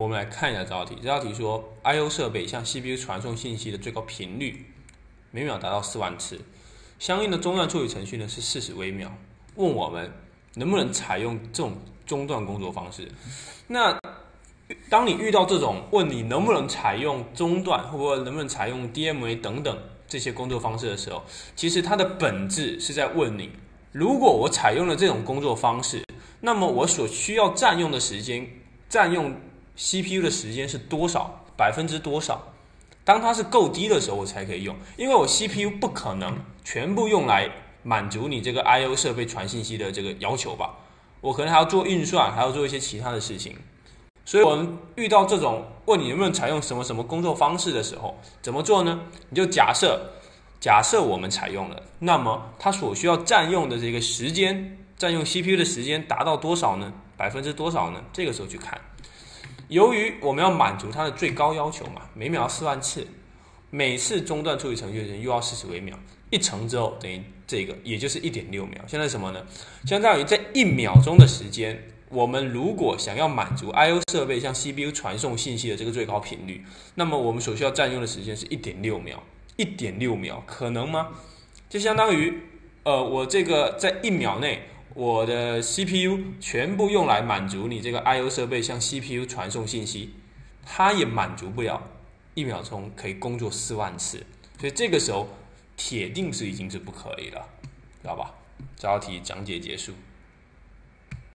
我们来看一下这道题。这道题说，I/O 设备向 CPU 传送信息的最高频率每秒达到40000次，相应的中断处理程序呢是40微秒。问我们能不能采用这种中断工作方式？那当你遇到这种问你能不能采用中断，或者能不能采用 DMA 等等这些工作方式的时候，其实它的本质是在问你：如果我采用了这种工作方式，那么我所需要占用的时间，占用 CPU 的时间是多少？多少？当它是够低的时候，我才可以用，因为我 CPU 不可能全部用来满足你这个 I/O 设备传信息的这个要求吧？我可能还要做运算，还要做一些其他的事情。所以我们遇到这种问你能不能采用什么什么工作方式的时候，怎么做呢？你就假设我们采用了，那么它所需要占用的这个时间，占用 CPU 的时间达到多少呢？多少呢？这个时候去看。由于我们要满足它的最高要求嘛，每秒40000次，每次中断处理程序的时间又要40微秒，一乘之后等于这个，也就是 1.6秒。现在什么呢？相当于在1秒钟的时间，我们如果想要满足 I/O 设备向 CPU 传送信息的这个最高频率，那么我们所需要占用的时间是 1.6秒。1.6秒可能吗？就相当于我这个在1秒内，我的 CPU 全部用来满足你这个 I/O 设备向 CPU 传送信息，它也满足不了1秒钟可以工作40000次，所以这个时候铁定是已经是不可以了，知道吧？这道题讲解结束。